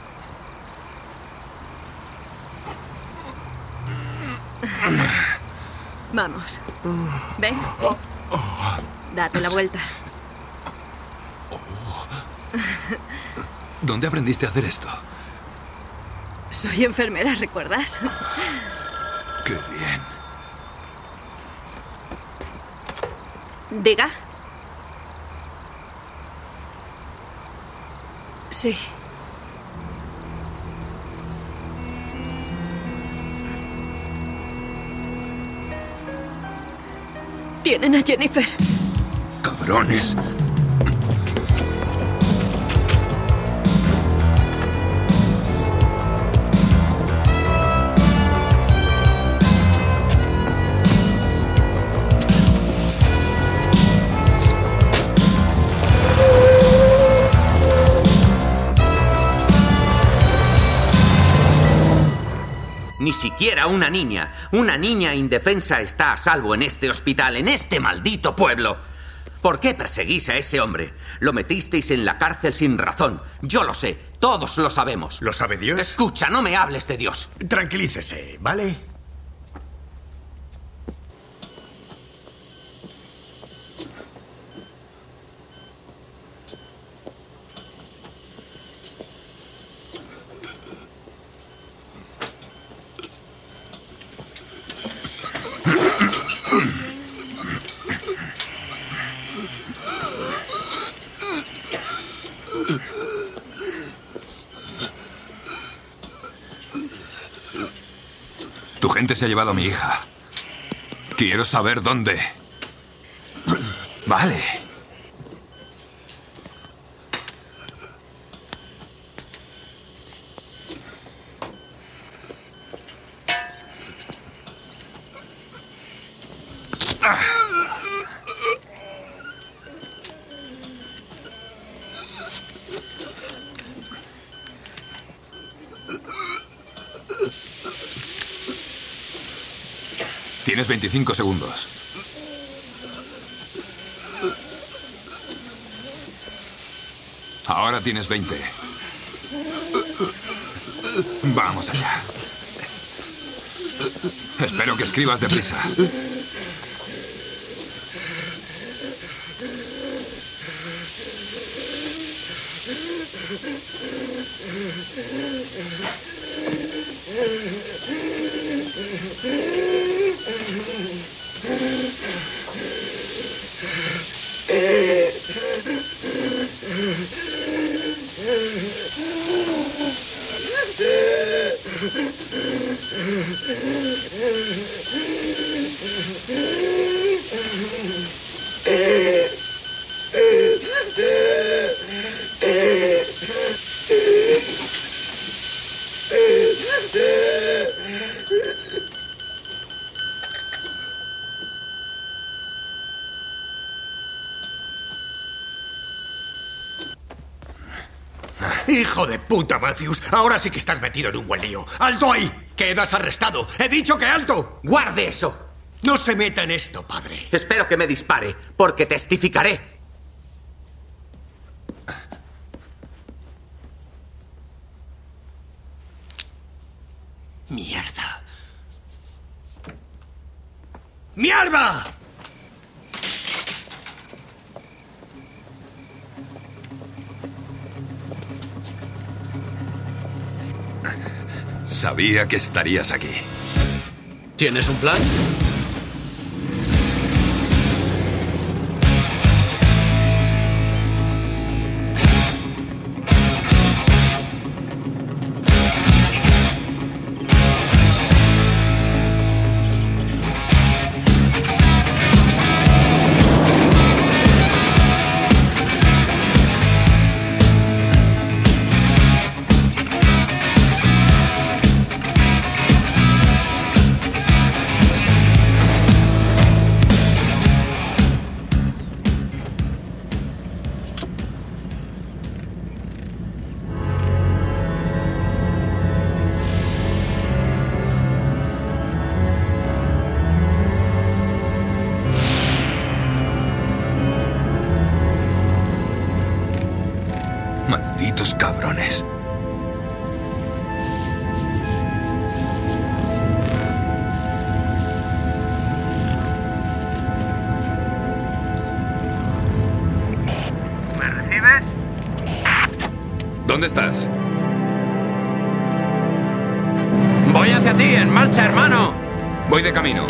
Vamos. Ven. Date la vuelta. ¿Dónde aprendiste a hacer esto? Soy enfermera, ¿recuerdas? Qué bien. Diga. Sí. Tienen a Jennifer. Cabrones. Ni siquiera una niña. Una niña indefensa está a salvo en este hospital, en este maldito pueblo. ¿Por qué perseguís a ese hombre? Lo metisteis en la cárcel sin razón. Yo lo sé. Todos lo sabemos. ¿Lo sabe Dios? Escucha, no me hables de Dios. Tranquilícese, ¿vale? Tu gente se ha llevado a mi hija. Quiero saber dónde. Vale. Tienes 25 segundos. Ahora tienes 20. Vamos allá. Espero que escribas deprisa. ¡Hijo de puta, Matthews! Ahora sí que estás metido en un buen lío. ¡Alto ahí! Quedas arrestado. He dicho que alto. ¡Guarde eso! No se meta en esto, padre. Espero que me dispare, porque testificaré. ¡Mierda! ¡Mierda! Sabía que estarías aquí. ¿Tienes un plan? Malditos cabrones. ¿Me recibes? ¿Dónde estás? Voy hacia ti, en marcha, hermano. Voy de camino.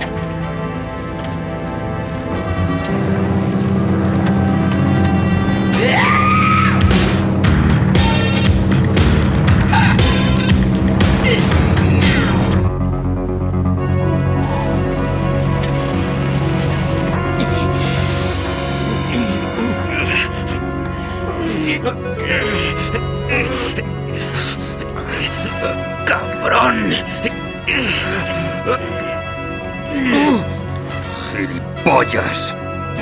¡Cabrón! ¡Gilipollas!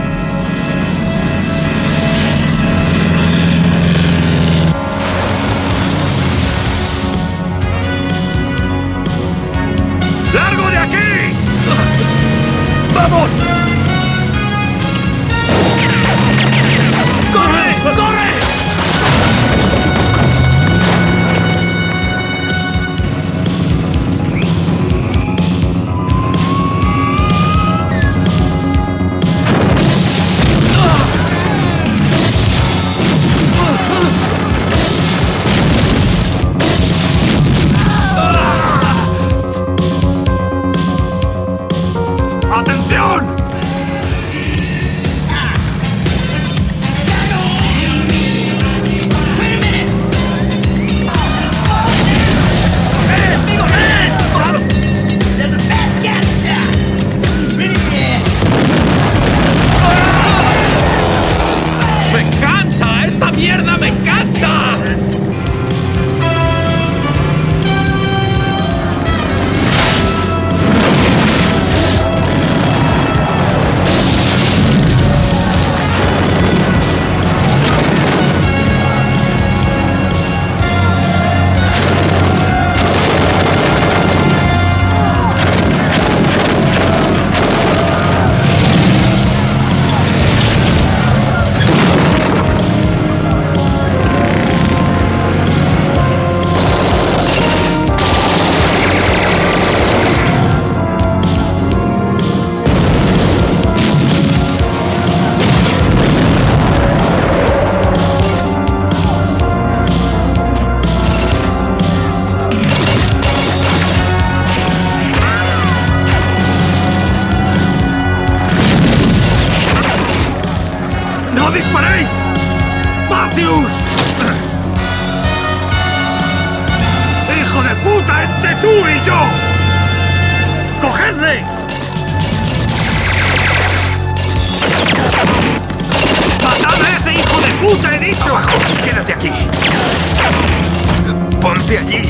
¡Largo de aquí! ¡Vamos! ¡Corre! ¡Corre! ¡Atención! ¡Me encanta! ¡Esta mierda me encanta! ¡No disparéis! ¡Matthews! ¡Hijo de puta entre tú y yo! ¡Cogedle! ¡Matad a ese hijo de puta, he dicho! ¡Abajo! ¡Quédate aquí! ¡Ponte allí!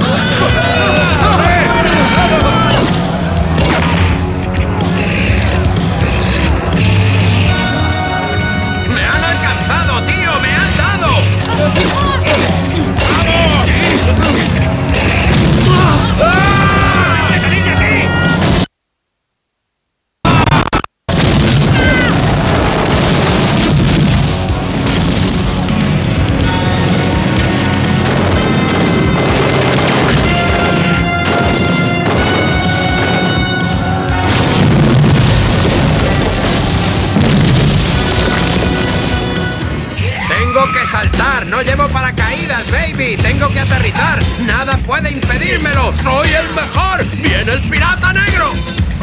¡Me han alcanzado, tío! ¡Me han dado! ¡Vamos! ¡Ah! No llevo paracaídas, baby. Tengo que aterrizar. Nada puede impedírmelo. ¡Soy el mejor! ¡Viene el pirata negro!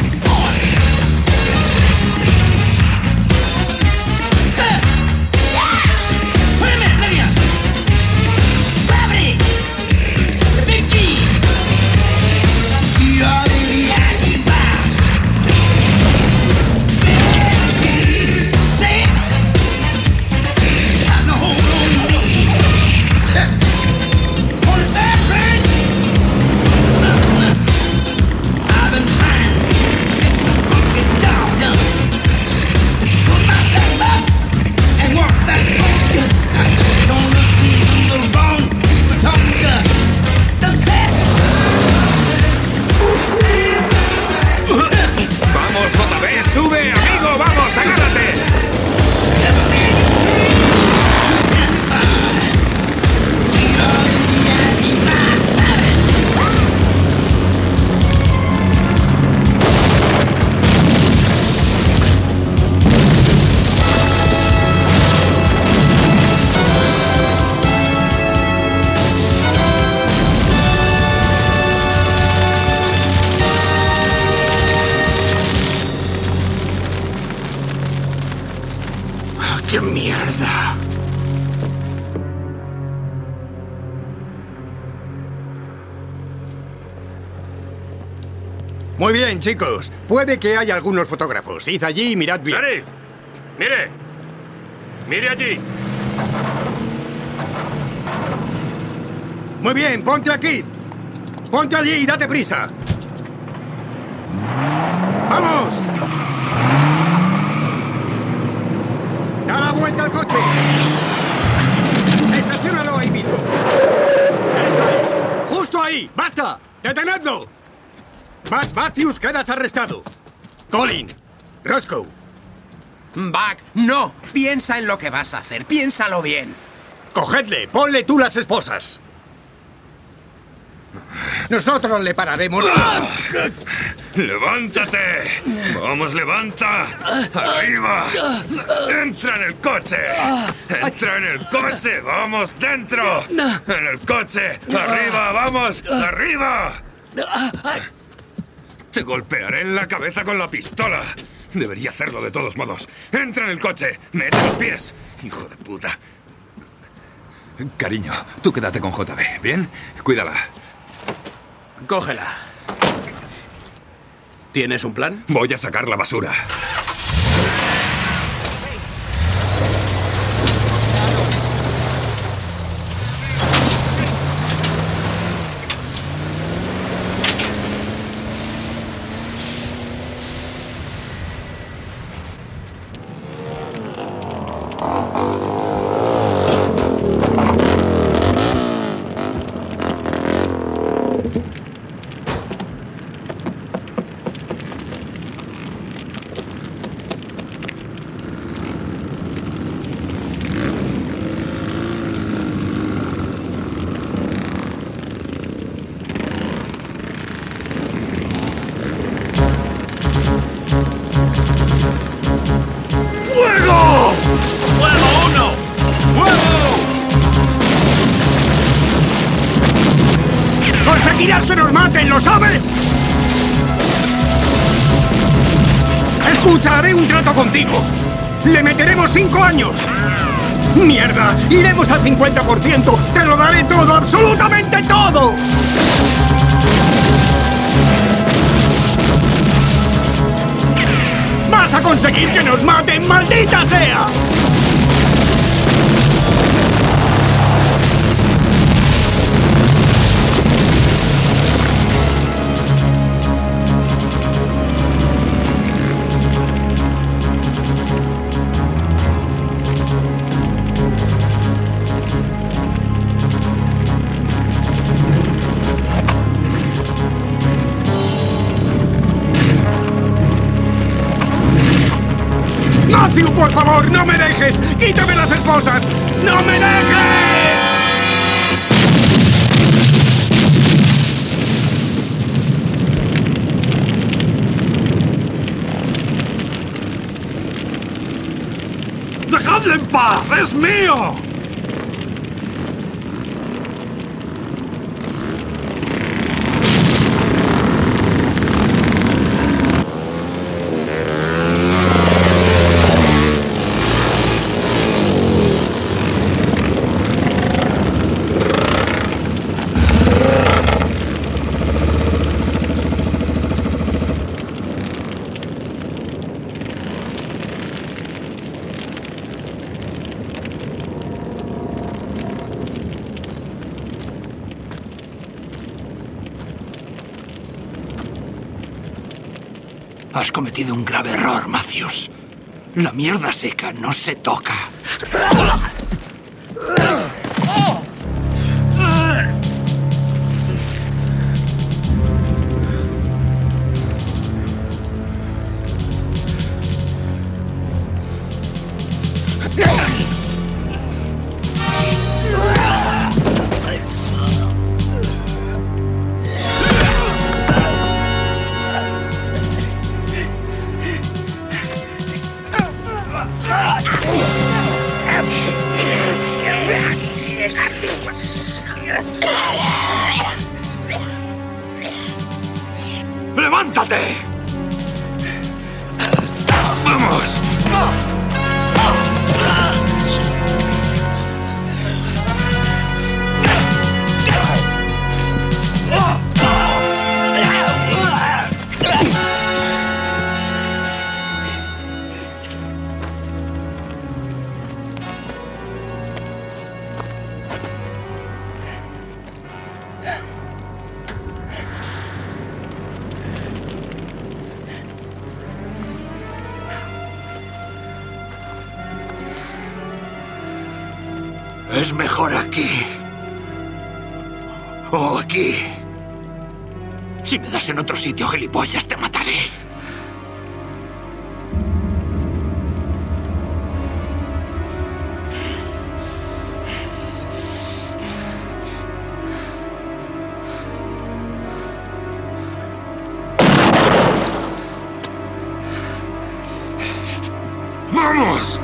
¡Qué mierda! Muy bien, chicos. Puede que haya algunos fotógrafos. Id allí y mirad bien. ¡Sheriff! ¡Mire! ¡Mire allí! Muy bien, ponte aquí. Ponte allí y date prisa. ¡Vamos! ¡Da la vuelta al coche! ¡Estaciónalo ahí mismo! ¡Eso es! ¡Justo ahí! ¡Basta! ¡Detenedlo! Buck Matthews, quedas arrestado. Colin, Roscoe. Buck, no. Piensa en lo que vas a hacer. Piénsalo bien. Cogedle, ponle tú las esposas. Nosotros le pararemos. ¡Levántate! ¡Vamos, levanta! ¡Arriba! ¡Entra en el coche! ¡Entra en el coche! ¡Vamos, dentro! ¡En el coche! ¡Arriba, vamos! ¡Arriba! Te golpearé en la cabeza con la pistola. Debería hacerlo de todos modos. ¡Entra en el coche! ¡Mete los pies! ¡Hijo de puta! Cariño, tú quédate con JB, ¿bien? Cuídala. Cógela. ¿Tienes un plan? Voy a sacar la basura. ¡Conseguirás que nos maten, lo sabes! Escucha, haré un trato contigo. Le meteremos 5 años. ¡Mierda! ¡Iremos al 50%! ¡Te lo daré todo, absolutamente todo! ¡Vas a conseguir que nos maten, maldita sea! Matthew, por favor, no me dejes. ¡Quítame las esposas! ¡No me dejes! ¡Dejadle en paz! ¡Es mío! Has cometido un grave error, Matthews. La mierda seca no se toca. ¡Levántate! ¡Vamos! Es mejor aquí. O aquí. Si me das en otro sitio, gilipollas, te mataré. ¡Vamos!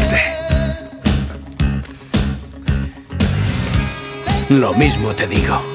Lo mismo te digo.